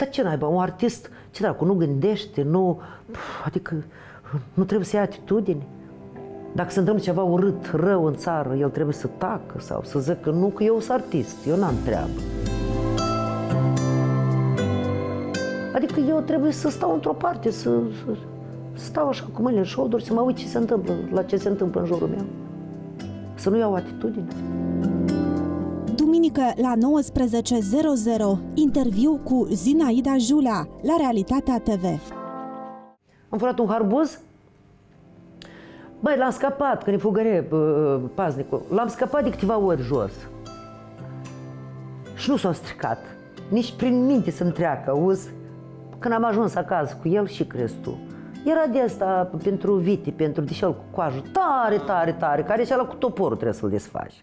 Dar ce naiba, un artist, ce dracu, nu gândește, nu... Adică nu trebuie să ia atitudine. Dacă se întâmplă ceva urât, rău în țară, el trebuie să tacă sau să zică nu, că eu sunt artist, eu n-am treabă. Adică eu trebuie să stau într-o parte, să stau așa cu mâinile în șolduri, să mă uit ce se întâmplă, la ce se întâmplă în jurul meu. Să nu iau atitudine. Duminică la 19:00, interviu cu Zinaida Julea la Realitatea TV. Am furat un harbuz. Băi, l-am scăpat, când e fugărie paznicul. L-am scăpat de câteva ori jos. Și nu s-a stricat. Nici prin minte să-mi treacă, auzi? Când am ajuns acasă cu el, și crezi tu. Era de asta pentru vite, pentru deșel cu coajă, tare, tare, tare, care și ala cu toporul trebuie să-l desfaci.